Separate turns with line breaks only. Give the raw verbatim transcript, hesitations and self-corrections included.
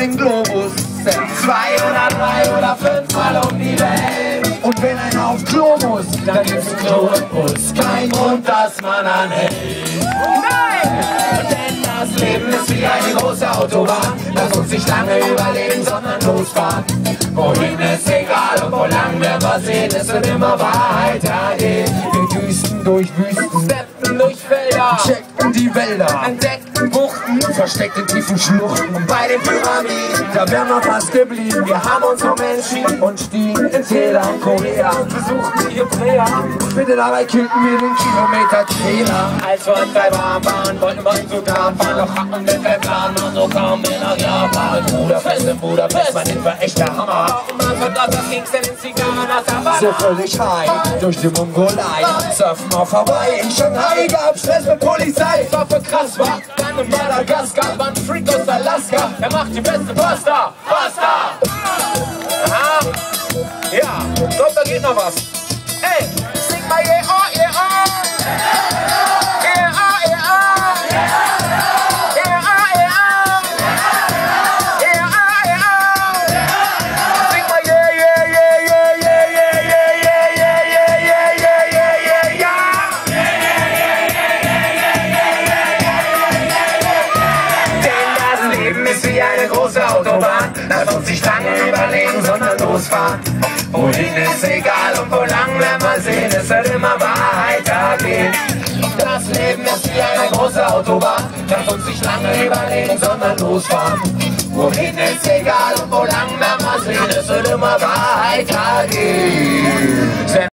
den Globus.
Zwei oder drei oder fünfmal um die Welt.
Und wenn einer auf Klo muss,
Dann gibt's ein Klo im Bus. Kein Grund, dass man anhält. Nein! Denn das Leben ist wie eine große Autobahn. Lass uns nicht lange überlegen, sondern losfahren. Wohin ist egal und wo lang wir mal sehen, es wird immer weitergehen.
wir düsten durch Wüsten,
Steppen durch Felder,
checkten die Wälder,
entdeckten Buchten,
versteckt in tiefen Schluchten.
und bei den Pyramiden,
Da wären wir fast geblieben.
wir haben uns umentschieden
Und stiegen in Täler in Korea.
und besuchten die Hebräer.
Mit den Arbeit kühlten wir den Kilometer-Zähler.
Als wir in Taiwan waren, wollten wir in Sudan fahren, doch hatten wir keinen Plan, und so kamen wir nach Japan. Bruderfest in Budapest, mein Leben war echt der Hammer. Und man verdammt, das ging's denn in Zigarren nach Havanna.
So völlig high, durch die Mongolei. Surfen auf Hawaii, in Shanghai gab Stress mit Polizei.
Was für krass war, dann in Madagaskar war ein Freak aus Alaska. Er macht die beste Pasta, Pasta! Aha, ja, ich glaub, da geht noch was. Ey, sing mal yeah, oh, yeah, oh! Yeah, oh, yeah, oh! Yeah, oh, yeah, oh! Yeah, oh, yeah, oh! Sing mal yeah, yeah, yeah, yeah, yeah, yeah, yeah, yeah, yeah, yeah, yeah, yeah, yeah, yeah. Denn das Leben ist wie eine große Autobahn. Lass uns nicht lange überlegen, sondern losfahren. Wohin ist egal und wo lang wir mal sehen, es wird immer weitergehen. Das Leben ist wie eine große Autobahn. Lass uns nicht lange überlegen, sondern losfahren. Wohin ist egal und wo lang wir mal sehen, es wird immer weitergehen.